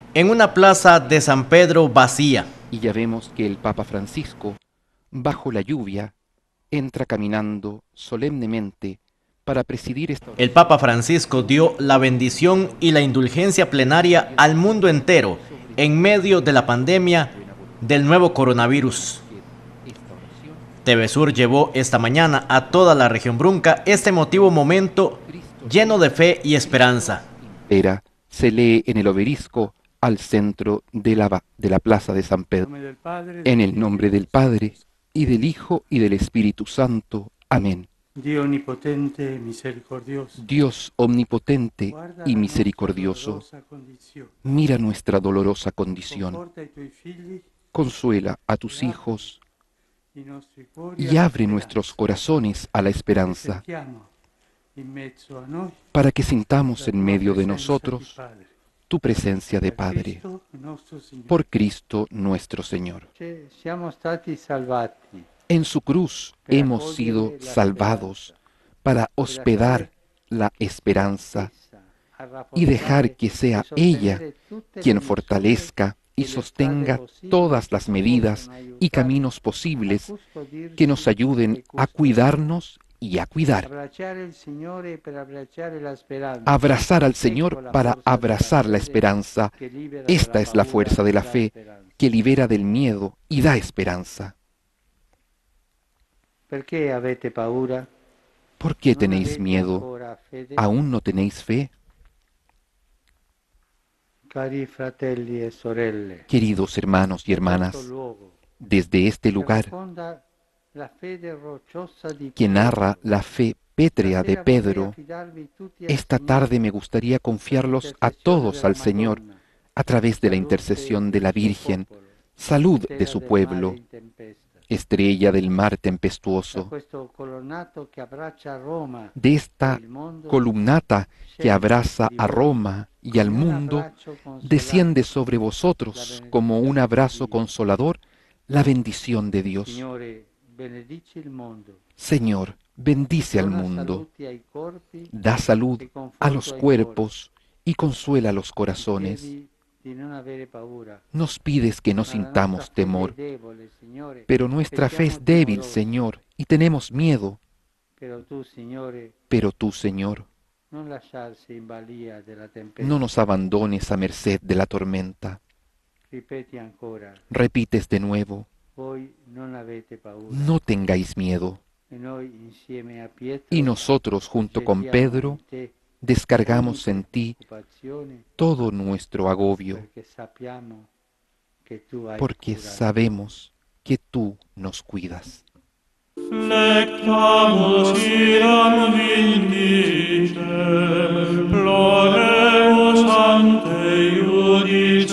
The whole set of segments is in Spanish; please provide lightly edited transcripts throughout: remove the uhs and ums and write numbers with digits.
en una plaza de San Pedro vacía. Y ya vemos que el Papa Francisco, bajo la lluvia, entra caminando solemnemente para presidir esta El oración. Papa Francisco dio la bendición y la indulgencia plenaria al mundo entero en medio de la pandemia del nuevo coronavirus. TV Sur llevó esta mañana a toda la región Brunca este emotivo momento lleno de fe y esperanza. Se lee en el obelisco al centro de la plaza de San Pedro. En el nombre del Padre, y del Hijo, y del Espíritu Santo. Amén. Dio onnipotente, misericordioso, Dios omnipotente y misericordioso, mira nuestra dolorosa condición, consuela a tus hijos y abre nuestros corazones a la esperanza, para que sintamos en medio de nosotros tu presencia de Padre. Por Cristo nuestro Señor. En su cruz hemos sido salvados para hospedar la esperanza y dejar que sea ella quien fortalezca y sostenga todas las medidas y caminos posibles que nos ayuden a cuidarnos y a cuidar. Abrazar al Señor para abrazar la esperanza. Esta es la fuerza de la fe que libera del miedo y da esperanza. ¿Por qué tenéis miedo? ¿Aún no tenéis fe? Queridos hermanos y hermanas, desde este lugar que narra la fe pétrea de Pedro, esta tarde me gustaría confiarlos a todos al Señor a través de la intercesión de la Virgen, salud de su pueblo, estrella del mar tempestuoso, de esta columnata que abraza a Roma y al mundo, desciende sobre vosotros como un abrazo consolador la bendición de Dios. Señor, bendice al mundo, da salud a los cuerpos y consuela los corazones. Nos pides que no sintamos temor, pero nuestra fe es débil, Señor, y tenemos miedo. Pero tú, Señor, no nos abandones a merced de la tormenta. Repites de nuevo, no tengáis miedo. Y nosotros, junto con Pedro, descargamos en ti todo nuestro agobio, porque sabemos que tú nos cuidas. Flectamus iram vindice, ploremus ante iudice,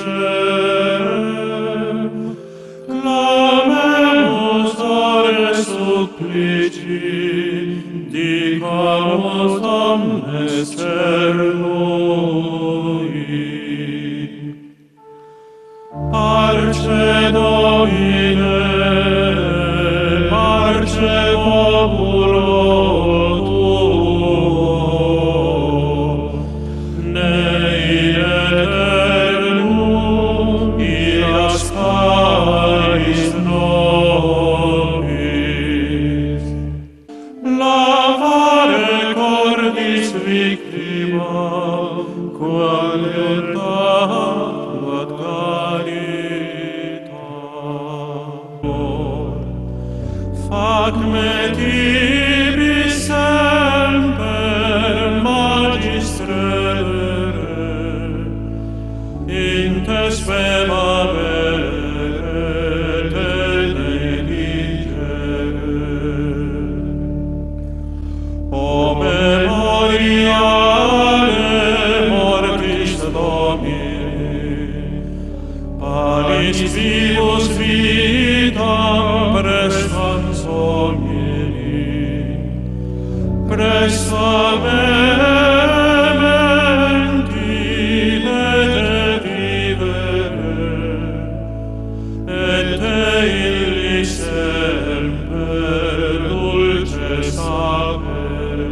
clamemus ore supplici, dicamus omnes cernui. Parce Domine, parce populo tuo, nei eternum ias Pais nobis. Lavare cordis victima, quam ad Facme tibi semper magistrere, in te spema te deligere. O memoriale mortis Domini, palis vivus vitam prestans homini, presta mementi et vivere, et te illi semper dulce sapere.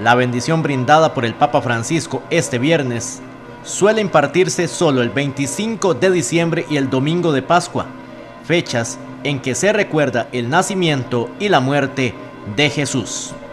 La bendición brindada por el Papa Francisco este viernes suele impartirse solo el 25 de diciembre y el domingo de Pascua, fechas en que se recuerda el nacimiento y la muerte de Jesús.